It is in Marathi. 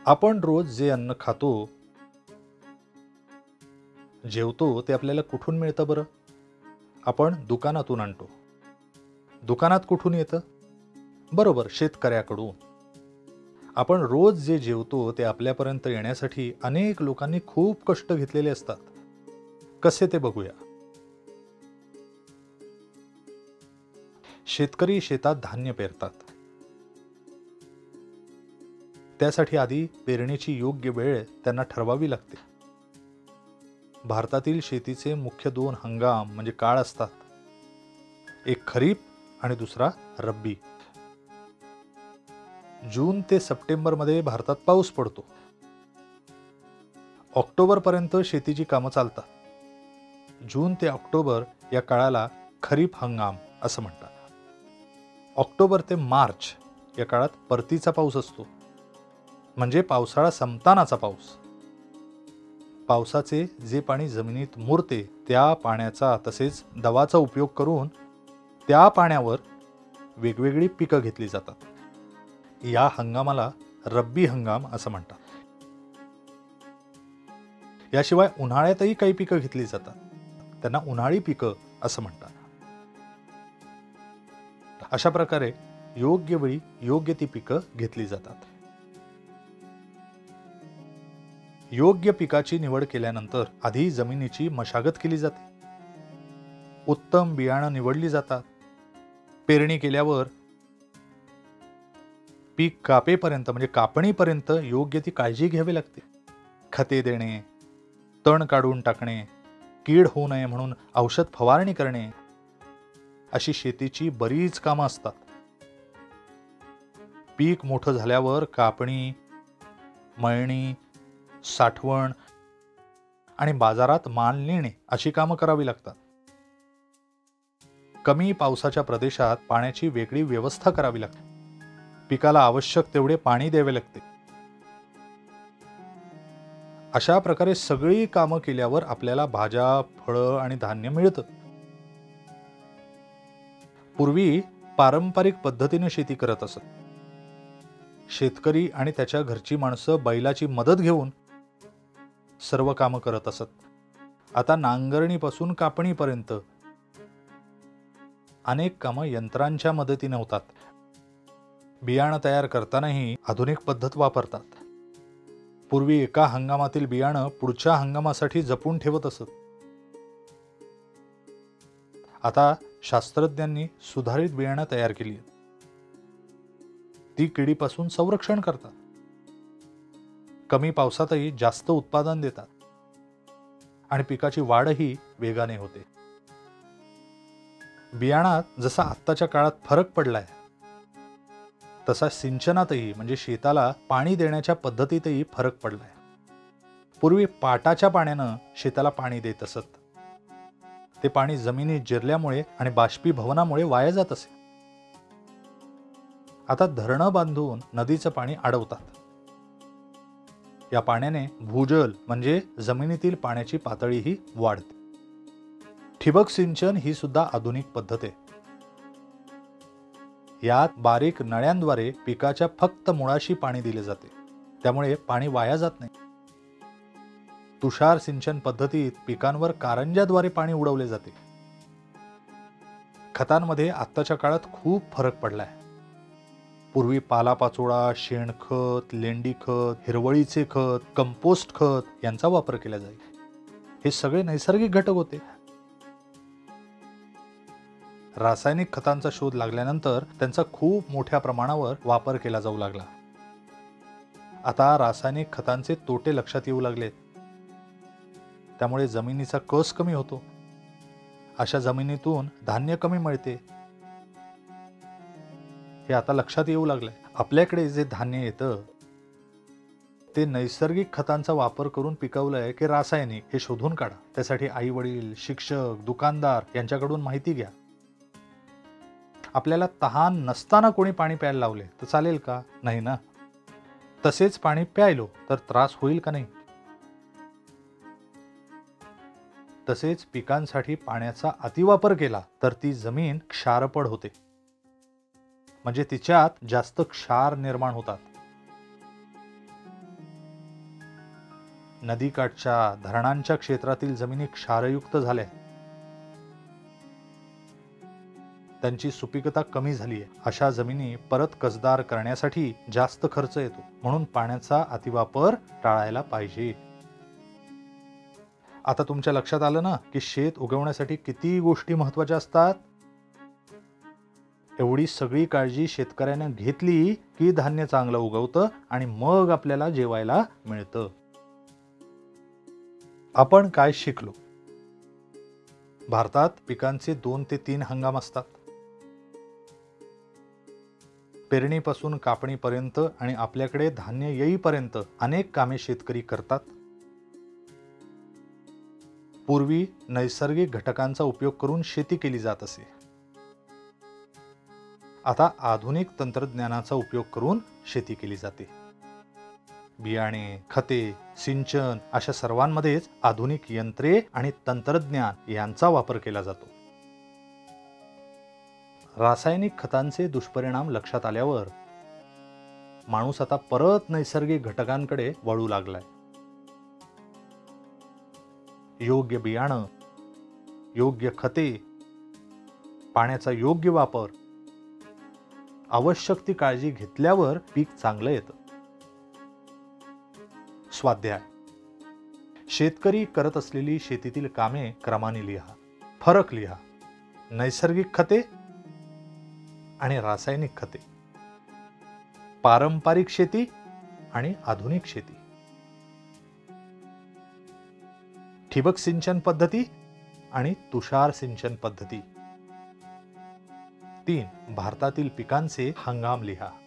आपण रोज जे अन्न खातो, जेवतो ते आपल्याला कुठून मिळतं बरं? आपण दुकानातून आणतो. दुकानात कुठून येतं? बरोबर, शेतकऱ्याकडून. आपण रोज जे जेवतो ते आपल्यापर्यंत येण्यासाठी अनेक लोकांनी खूप कष्ट घेतलेले असतात. कसे ते बघूया. शेतकरी शेतात धान्य पेरतात. त्यासाठी आधी पेरणीची योग्य वेळ त्यांना ठरवावी लागते. भारतातील शेतीचे मुख्य दोन हंगाम म्हणजे काळ असतात. एक खरीप आणि दुसरा रब्बी. जून ते सप्टेंबर मध्ये भारतात पाऊस पडतो. ऑक्टोबर पर्यंत शेतीची कामं चालतात. जून ते ऑक्टोबर या काळाला खरीप हंगाम असं म्हणतात. ऑक्टोबर ते मार्च या काळात परतीचा पाऊस असतो, म्हणजे पावसाळा संपतानाचा पाऊस. पावसाचे जे पाणी जमिनीत मुरते त्या पाण्याचा तसेच दवाचा उपयोग करून त्या पाण्यावर वेगवेगळी पिकं घेतली जातात. या हंगामाला रब्बी हंगाम असं म्हणतात. याशिवाय उन्हाळ्यातही काही पिकं घेतली जातात. त्यांना उन्हाळी पिकं असं म्हणतात. अशा प्रकारे योग्य वेळी योग्य ती पिकं घेतली जातात. योग्य पिकाची निवड केल्यानंतर आधी जमिनीची मशागत केली जाते. उत्तम बियाणं निवडली जातात. पेरणी केल्यावर पीक कापेपर्यंत म्हणजे कापणीपर्यंत योग्य ती काळजी घ्यावी लागते. खते देणे, तण काढून टाकणे, कीड होऊ नये म्हणून औषध फवारणी करणे, अशी शेतीची बरीच कामं असतात. पीक मोठं झाल्यावर कापणी, मळणी, साठवण आणि बाजारात माल नेणे अशी कामं करावी लागतात. कमी पावसाच्या प्रदेशात पाण्याची वेगळी व्यवस्था करावी लागते. पिकाला आवश्यक तेवढे पाणी द्यावे लागते. अशा प्रकारे सगळी कामं केल्यावर आपल्याला भाज्या, फळं आणि धान्य मिळतं. पूर्वी पारंपरिक पद्धतीने शेती करत असत. शेतकरी आणि त्याच्या घरची माणसं बैलाची मदत घेऊन सर्व कामं करत असत. आता नांगरणीपासून कापणीपर्यंत अनेक कामं यंत्रांच्या मदतीने होतात. बियाणं तयार करतानाही आधुनिक पद्धत वापरतात. पूर्वी एका हंगामातील बियाणं पुढच्या हंगामासाठी जपून ठेवत असत. आता शास्त्रज्ञांनी सुधारित बियाणं तयार केली. ती किडीपासून संरक्षण करतात. कमी पावसातही जास्त उत्पादन देतात आणि पिकाची वाढही वेगाने होते. बियाणात जसा आत्ताच्या काळात फरक पडलाय तसा सिंचनातही म्हणजे शेताला पाणी देण्याच्या पद्धतीतही फरक पडलाय. पूर्वी पाटाच्या पाण्यानं शेताला पाणी देत असत. ते पाणी जमिनीत जिरल्यामुळे आणि बाष्पीभवनामुळे वाया जात असे. आता धरणं बांधून नदीचं पाणी अडवतात. या पाण्याने भूजल म्हणजे जमिनीतील पाण्याची पातळीही वाढते. ठिबक सिंचन ही सुद्धा आधुनिक पद्धत आहे. यात बारीक नळ्यांद्वारे पिकाच्या फक्त मुळाशी पाणी दिले जाते. त्यामुळे पाणी वाया जात नाही. तुषार सिंचन पद्धतीत पिकांवर कारंज्याद्वारे पाणी उडवले जाते. खतांमध्ये आत्ताच्या काळात खूप फरक पडलाय. पूर्वी पालापाचोळा, शेणखत, लेंडी खत, हिरवळीचे खत, कंपोस्ट खत यांचा वापर केला जाई. हे सगळे नैसर्गिक घटक होते. रासायनिक खतांचा शोध लागल्यानंतर त्यांचा खूप मोठ्या प्रमाणावर वापर केला जाऊ लागला. आता रासायनिक खतांचे तोटे लक्षात येऊ लागलेत. त्यामुळे जमिनीचा कस कमी होतो. अशा जमिनीतून धान्य कमी मिळते. हे आता लक्षात येऊ लागलंय. आपल्याकडे जे धान्य येतं ते नैसर्गिक खतांचा वापर करून पिकवलंय की रासायनिक हे शोधून काढा. त्यासाठी आई वडील, शिक्षक, दुकानदार यांच्याकडून माहिती घ्या. आपल्याला तहान नसताना कोणी पाणी प्यायला लावले तर चालेल का? नाही ना. तसेच पाणी प्यायलो तर त्रास होईल का? नाही. तसेच पिकांसाठी पाण्याचा अतिवापर केला तर ती जमीन क्षारपड होते, म्हणजे तिच्यात जास्त क्षार निर्माण होतात. नदीकाठच्या धरणांच्या क्षेत्रातील जमिनी क्षारयुक्त झाल्या, त्यांची सुपीकता कमी झाली आहे. अशा जमिनी परत कसदार करण्यासाठी जास्त खर्च येतो, म्हणून पाण्याचा अतिवापर टाळायला पाहिजे. आता तुमच्या लक्षात आलं ना की शेत उगवण्यासाठी किती गोष्टी महत्वाच्या असतात. एवढी सगळी काळजी शेतकऱ्याने घेतली की धान्य चांगलं उगवतं आणि मग आपल्याला जेवायला मिळतं. आपण काय शिकलो? भारतात पिकांचे 2 ते 3 हंगाम असतात. पेरणीपासून कापणीपर्यंत आणि आपल्याकडे धान्य येईपर्यंत अनेक कामे शेतकरी करतात. पूर्वी नैसर्गिक घटकांचा उपयोग करून शेती केली जात असे. आता आधुनिक तंत्रज्ञानाचा उपयोग करून शेती केली जाते. बियाणे, खते, सिंचन अशा सर्वांमध्येच आधुनिक यंत्रे आणि तंत्रज्ञान यांचा वापर केला जातो. रासायनिक खतांचे दुष्परिणाम लक्षात आल्यावर माणूस आता परत नैसर्गिक घटकांकडे वळू लागलाय. योग्य बियाणं, योग्य खते, पाण्याचा योग्य वापर, आवश्यक ती काळजी घेतल्यावर पीक चांगलं येतं. स्वाध्याय: शेतकरी करत असलेली शेतीतील कामे क्रमाने लिहा. फरक लिहा. नैसर्गिक खते आणि रासायनिक खते, पारंपरिक शेती आणि आधुनिक शेती, ठिबक सिंचन पद्धती आणि तुषार सिंचन पद्धती. 3. भारतातील पिकांचे हंगाम लिहा.